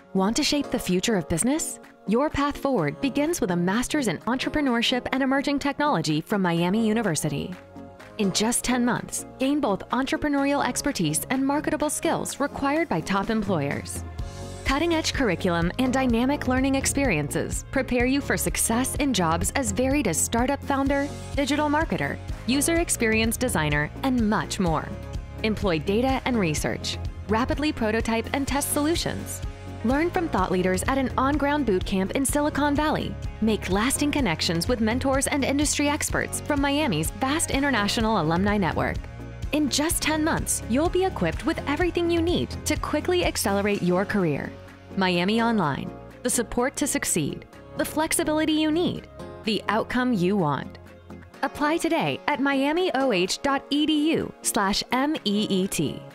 Want to shape the future of business? Your path forward begins with a master's in entrepreneurship and emerging technology from Miami University. In just 10 months, gain both entrepreneurial expertise and marketable skills required by top employers. Cutting-edge curriculum and dynamic learning experiences prepare you for success in jobs as varied as startup founder, digital marketer, user experience designer, and much more. Employ data and research. Rapidly prototype and test solutions. Learn from thought leaders at an on-ground boot camp in Silicon Valley. Make lasting connections with mentors and industry experts from Miami's vast international alumni network. In just 10 months, you'll be equipped with everything you need to quickly accelerate your career. Miami Online, the support to succeed, the flexibility you need, the outcome you want. Apply today at miamioh.edu/MEET.